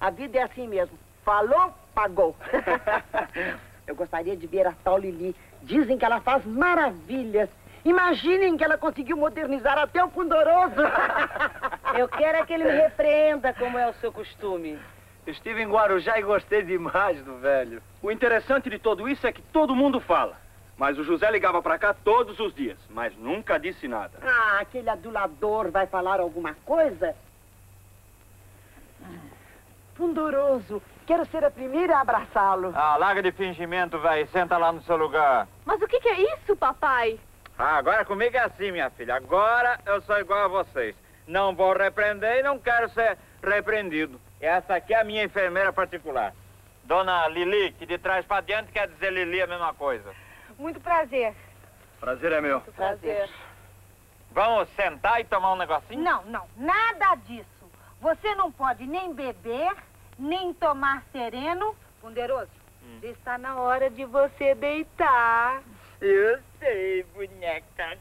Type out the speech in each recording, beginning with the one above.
A vida é assim mesmo. Falou, pagou. Eu gostaria de ver a tal Lili. Dizem que ela faz maravilhas. Imaginem que ela conseguiu modernizar até o Pundoroso. Eu quero é que ele me repreenda, como é o seu costume. Estive em Guarujá e gostei demais do velho. O interessante de tudo isso é que todo mundo fala. Mas o José ligava pra cá todos os dias, mas nunca disse nada. Ah, aquele adulador vai falar alguma coisa? Pundoroso, quero ser a primeira a abraçá-lo. Ah, larga de fingimento, velho. Senta lá no seu lugar. Mas o que é isso, papai? Ah, agora comigo é assim, minha filha. Agora eu sou igual a vocês. Não vou repreender e não quero ser repreendido. Essa aqui é a minha enfermeira particular. Dona Lili, que de trás pra diante quer dizer Lili a mesma coisa. Muito prazer. Prazer é meu. Prazer. Vamos sentar e tomar um negocinho? Não, nada disso. Você não pode nem beber, nem tomar sereno. Ponderoso, já está na hora de você deitar. Eu sei, boneca.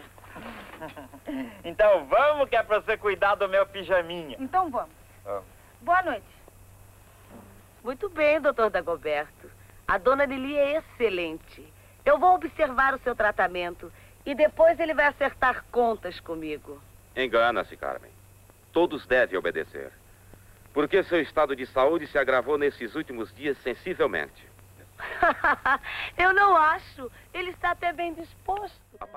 Então vamos, que é pra você cuidar do meu pijaminha. Então vamos. Boa noite. Muito bem, doutor Dagoberto. A dona Lili é excelente. Eu vou observar o seu tratamento e depois ele vai acertar contas comigo. Engana-se, Carmen. Todos devem obedecer. Porque seu estado de saúde se agravou nesses últimos dias sensivelmente. Eu não acho. Ele está até bem disposto.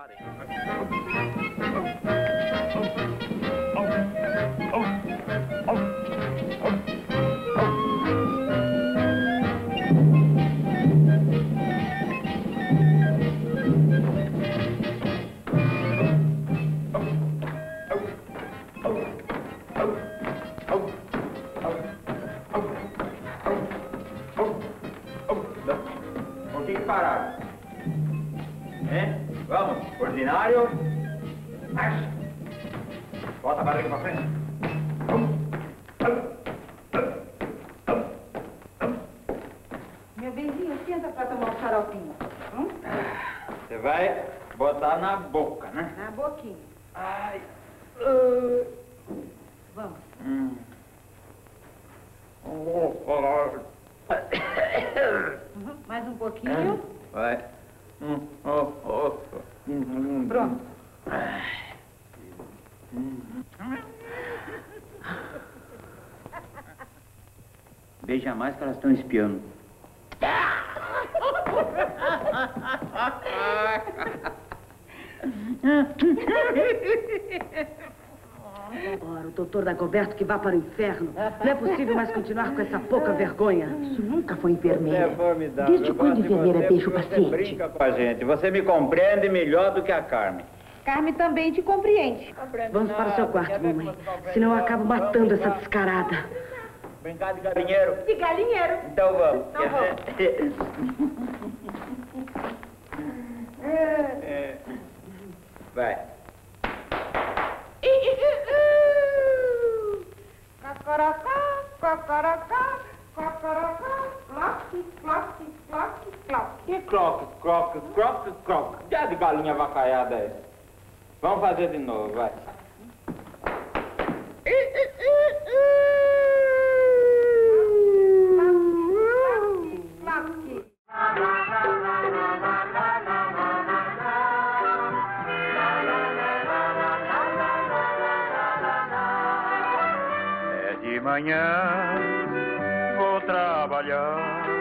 Por que parar? Hein? Vamos, ordinário. Marcha. Bota a barriga pra frente. Meu benzinho, senta pra tomar um xaropinho. Você vai botar na boca, né? Na boquinha. Ai. Vamos. Mais um pouquinho. Vai. Pronto. Beija mais que elas estão espiando. Ora, o doutor Dagoberto que vá para o inferno. Não é possível mais continuar com essa pouca vergonha. Isso nunca foi enfermeira. É formidável. Desde quando enfermeira beija o Você paciente? brinca com a gente. Você me compreende melhor do que a Carmen. Carmen também te compreende. Vamos para o seu quarto, mamãe. Senão eu acabo matando essa descarada. Brincar de galinheiro? De galinheiro. Então vamos. Então vamos. Vai. Cocorocó, cocorocó, cocorocó, cloque, cloque, cloque, cloque. Que croque. Já de galinha avacaiada é essa? Vamos fazer de novo, vai. Cloque. É de manhã, vou trabalhar.